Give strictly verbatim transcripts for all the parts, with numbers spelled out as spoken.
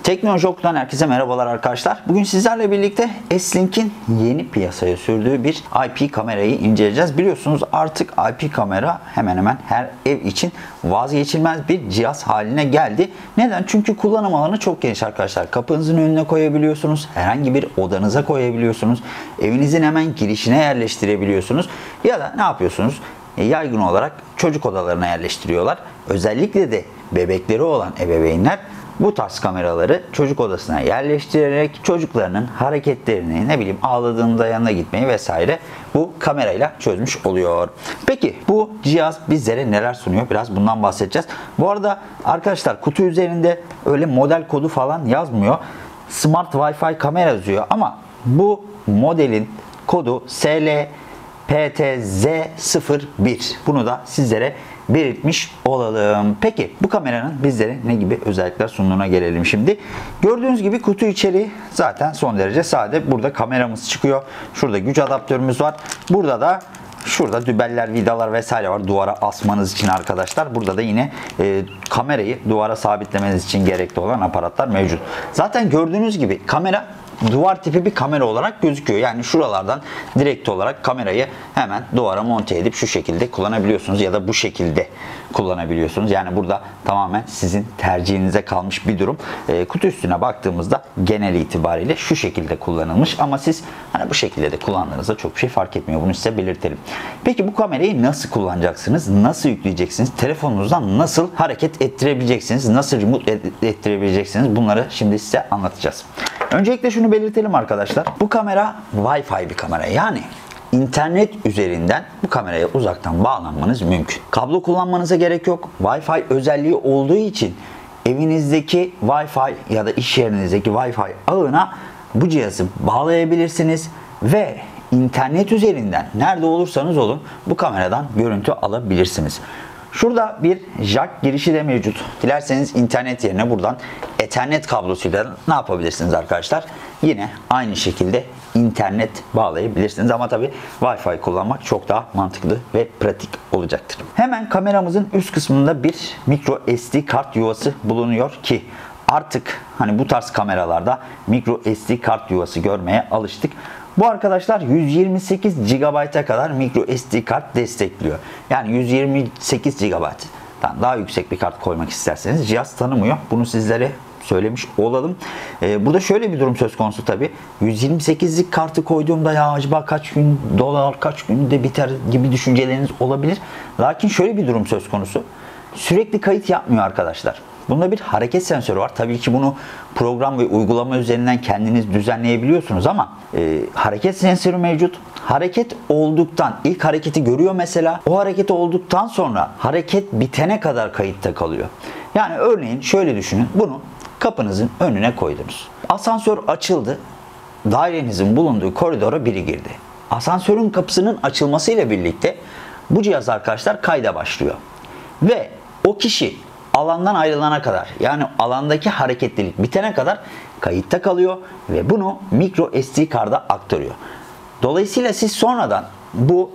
Teknoloji Oku'dan herkese merhabalar arkadaşlar. Bugün sizlerle birlikte S-Link'in yeni piyasaya sürdüğü bir I P kamerayı inceleyeceğiz. Biliyorsunuz artık I P kamera hemen hemen her ev için vazgeçilmez bir cihaz haline geldi. Neden? Çünkü kullanım alanı çok geniş arkadaşlar. Kapınızın önüne koyabiliyorsunuz. Herhangi bir odanıza koyabiliyorsunuz. Evinizin hemen girişine yerleştirebiliyorsunuz. Ya da ne yapıyorsunuz? Yaygın olarak çocuk odalarına yerleştiriyorlar. Özellikle de bebekleri olan ebeveynler bu tarz kameraları çocuk odasına yerleştirerek çocuklarının hareketlerini, ne bileyim ağladığında yanına gitmeyi vesaire bu kamerayla çözmüş oluyor. Peki bu cihaz bizlere neler sunuyor? Biraz bundan bahsedeceğiz. Bu arada arkadaşlar kutu üzerinde öyle model kodu falan yazmıyor. Smart Wi-Fi kamera yazıyor ama bu modelin kodu S L P T Z sıfır bir. Bunu da sizlere belirtmiş olalım. Peki bu kameranın bizlere ne gibi özellikler sunduğuna gelelim şimdi. Gördüğünüz gibi kutu içeriği zaten son derece sade. Burada kameramız çıkıyor. Şurada güç adaptörümüz var. Burada da şurada dübeller, vidalar vesaire var. Duvara asmanız için arkadaşlar. Burada da yine e, kamerayı duvara sabitlemeniz için gerekli olan aparatlar mevcut. Zaten gördüğünüz gibi kamera duvar tipi bir kamera olarak gözüküyor. Yani şuralardan direkt olarak kamerayı hemen duvara monte edip şu şekilde kullanabiliyorsunuz ya da bu şekilde kullanabiliyorsunuz. Yani burada tamamen sizin tercihinize kalmış bir durum. E, kutu üstüne baktığımızda genel itibariyle şu şekilde kullanılmış ama siz hani bu şekilde de kullandığınızda çok bir şey fark etmiyor. Bunu size belirtelim. Peki bu kamerayı nasıl kullanacaksınız? Nasıl yükleyeceksiniz? Telefonunuzdan nasıl hareket ettirebileceksiniz? Nasıl remote ettirebileceksiniz? Bunları şimdi size anlatacağız. Öncelikle şunu belirtelim arkadaşlar. Bu kamera Wi-Fi bir kamera. Yani internet üzerinden bu kameraya uzaktan bağlanmanız mümkün. Kablo kullanmanıza gerek yok. Wi-Fi özelliği olduğu için evinizdeki Wi-Fi ya da iş yerinizdeki Wi-Fi ağına bu cihazı bağlayabilirsiniz ve internet üzerinden nerede olursanız olun bu kameradan görüntü alabilirsiniz. Şurada bir jack girişi de mevcut. Dilerseniz internet yerine buradan Ethernet kablosuyla ne yapabilirsiniz arkadaşlar? Yine aynı şekilde internet bağlayabilirsiniz ama tabi Wi-Fi kullanmak çok daha mantıklı ve pratik olacaktır. Hemen kameramızın üst kısmında bir micro S D kart yuvası bulunuyor ki artık hani bu tarz kameralarda micro S D kart yuvası görmeye alıştık. Bu arkadaşlar yüz yirmi sekiz gigabayta kadar micro S D kart destekliyor. Yani yüz yirmi sekiz gigabayttan daha yüksek bir kart koymak isterseniz cihaz tanımıyor. Bunu sizlere söylemiş olalım. Ee, burada şöyle bir durum söz konusu tabi. yüz yirmi sekizlik kartı koyduğumda ya acaba kaç gün dolar, kaç günde biter gibi düşünceleriniz olabilir. Lakin şöyle bir durum söz konusu. Sürekli kayıt yapmıyor arkadaşlar. Bunda bir hareket sensörü var. Tabii ki bunu program ve uygulama üzerinden kendiniz düzenleyebiliyorsunuz ama e, hareket sensörü mevcut. Hareket olduktan, ilk hareketi görüyor mesela. O hareket olduktan sonra hareket bitene kadar kayıtta kalıyor. Yani örneğin şöyle düşünün. Bunu kapınızın önüne koydunuz. Asansör açıldı. Dairenizin bulunduğu koridora biri girdi. Asansörün kapısının açılmasıyla birlikte bu cihaz arkadaşlar kayda başlıyor. Ve o kişi alandan ayrılana kadar, yani alandaki hareketlilik bitene kadar kayıtta kalıyor ve bunu micro S D kart'a aktarıyor. Dolayısıyla siz sonradan bu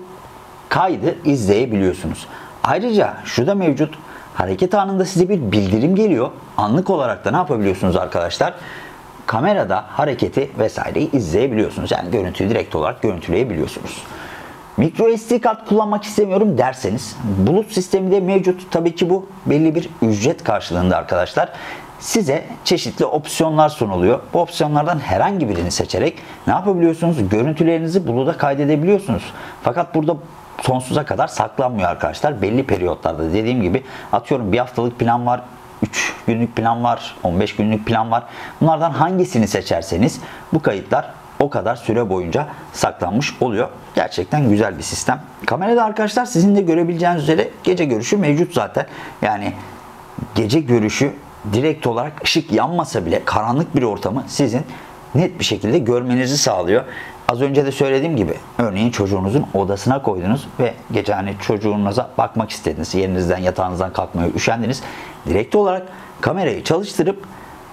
kaydı izleyebiliyorsunuz. Ayrıca şu da mevcut. Hareket anında size bir bildirim geliyor. Anlık olarak da ne yapabiliyorsunuz arkadaşlar? Kamerada hareketi vesaireyi izleyebiliyorsunuz. Yani görüntüyü direkt olarak görüntüleyebiliyorsunuz. Micro S D kart kullanmak istemiyorum derseniz bulut sistemi de mevcut. Tabii ki bu belli bir ücret karşılığında arkadaşlar. Size çeşitli opsiyonlar sunuluyor. Bu opsiyonlardan herhangi birini seçerek ne yapabiliyorsunuz? Görüntülerinizi buluta kaydedebiliyorsunuz. Fakat burada sonsuza kadar saklanmıyor arkadaşlar. Belli periyotlarda dediğim gibi atıyorum bir haftalık plan var, üç günlük plan var, on beş günlük plan var. Bunlardan hangisini seçerseniz bu kayıtlar o kadar süre boyunca saklanmış oluyor. Gerçekten güzel bir sistem. Kamerada arkadaşlar sizin de görebileceğiniz üzere gece görüşü mevcut zaten. Yani gece görüşü direkt olarak ışık yanmasa bile karanlık bir ortamı sizin net bir şekilde görmenizi sağlıyor. Az önce de söylediğim gibi örneğin çocuğunuzun odasına koydunuz ve gece hani çocuğunuza bakmak istediniz. Yerinizden yatağınızdan kalkmaya üşendiniz. Direkt olarak kamerayı çalıştırıp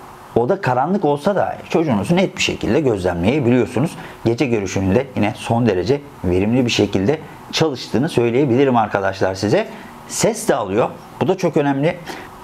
oda karanlık olsa da çocuğunuzu net bir şekilde gözlemleyebiliyorsunuz. Gece görüşünün de yine son derece verimli bir şekilde çalıştığını söyleyebilirim arkadaşlar size. Ses de alıyor. Bu da çok önemli.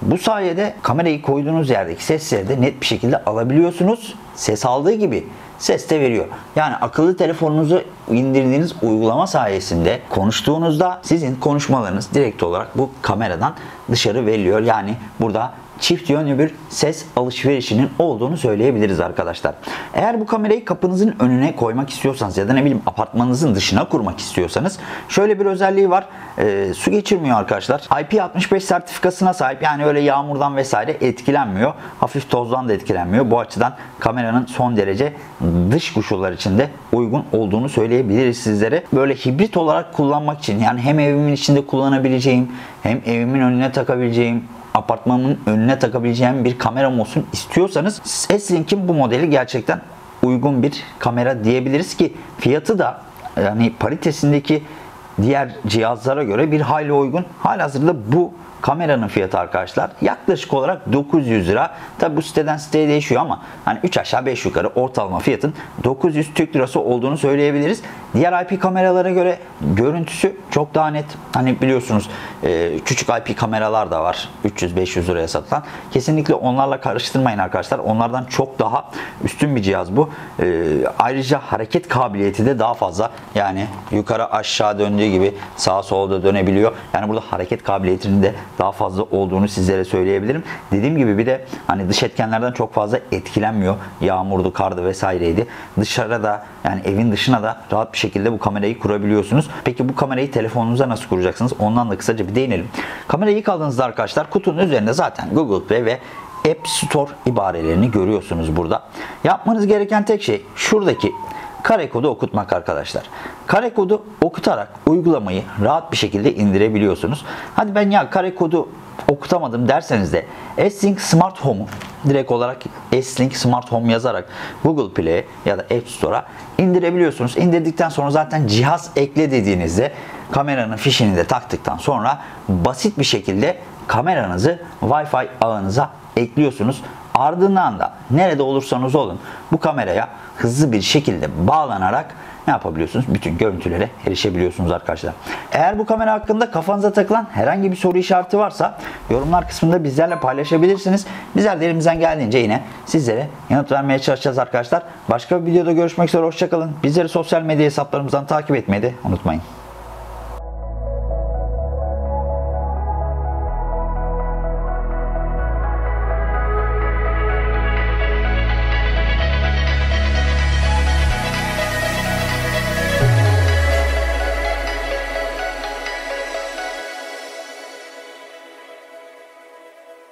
Bu sayede kamerayı koyduğunuz yerdeki sesleri de net bir şekilde alabiliyorsunuz. Ses aldığı gibi ses de veriyor. Yani akıllı telefonunuzu indirdiğiniz uygulama sayesinde konuştuğunuzda sizin konuşmalarınız direkt olarak bu kameradan dışarı veriliyor. Yani burada çift yönlü bir ses alışverişinin olduğunu söyleyebiliriz arkadaşlar. Eğer bu kamerayı kapınızın önüne koymak istiyorsanız ya da ne bileyim apartmanınızın dışına kurmak istiyorsanız şöyle bir özelliği var. E, su geçirmiyor arkadaşlar. I P altmış beş sertifikasına sahip, yani öyle yağmurdan vesaire etkilenmiyor. Hafif tozdan da etkilenmiyor. Bu açıdan kameranın son derece dış koşullar içinde uygun olduğunu söyleyebiliriz sizlere. Böyle hibrit olarak kullanmak için, yani hem evimin içinde kullanabileceğim hem evimin önüne takabileceğim, apartmanın önüne takabileceğim bir kameram olsun istiyorsanız S-Link'in bu modeli gerçekten uygun bir kamera diyebiliriz ki fiyatı da yani paritesindeki diğer cihazlara göre bir hayli uygun. Halihazırda bu kameranın fiyatı arkadaşlar yaklaşık olarak dokuz yüz lira. Tabi bu siteden siteye değişiyor ama hani üç aşağı beş yukarı ortalama fiyatın dokuz yüz Türk lirası olduğunu söyleyebiliriz. Diğer I P kameralara göre görüntüsü çok daha net. Hani biliyorsunuz küçük I P kameralar da var. üç yüz beş yüz liraya satılan. Kesinlikle onlarla karıştırmayın arkadaşlar. Onlardan çok daha üstün bir cihaz bu. Ayrıca hareket kabiliyeti de daha fazla. Yani yukarı aşağı döndüğü gibi sağa sola da dönebiliyor. Yani burada hareket kabiliyetinin de daha fazla olduğunu sizlere söyleyebilirim. Dediğim gibi bir de hani dış etkenlerden çok fazla etkilenmiyor. Yağmurdu, kardı vesaireydi. Dışarıda yani evin dışına da rahat bir şekilde bu kamerayı kurabiliyorsunuz. Peki bu kamerayı telefonunuza nasıl kuracaksınız? Ondan da kısaca bir değinelim. Kamerayı ilk aldığınızda arkadaşlar kutunun üzerinde zaten Google Play ve App Store ibarelerini görüyorsunuz burada. Yapmanız gereken tek şey şuradaki kare kodu okutmak arkadaşlar. Kare kodu okutarak uygulamayı rahat bir şekilde indirebiliyorsunuz. Hadi ben ya kare kodu okutamadım derseniz de S-Link Smart Home'u direkt olarak S-Link Smart Home yazarak Google Play ya da App Store'a indirebiliyorsunuz. İndirdikten sonra zaten cihaz ekle dediğinizde kameranın fişini de taktıktan sonra basit bir şekilde kameranızı Wi-Fi ağınıza ekliyorsunuz. Ardından da nerede olursanız olun bu kameraya hızlı bir şekilde bağlanarak ne yapabiliyorsunuz? Bütün görüntülere erişebiliyorsunuz arkadaşlar. Eğer bu kamera hakkında kafanıza takılan herhangi bir soru işareti varsa yorumlar kısmında bizlerle paylaşabilirsiniz. Bizler de elimizden geldiğince yine sizlere yanıt vermeye çalışacağız arkadaşlar. Başka bir videoda görüşmek üzere. Hoşçakalın. Bizleri sosyal medya hesaplarımızdan takip etmeyi de unutmayın.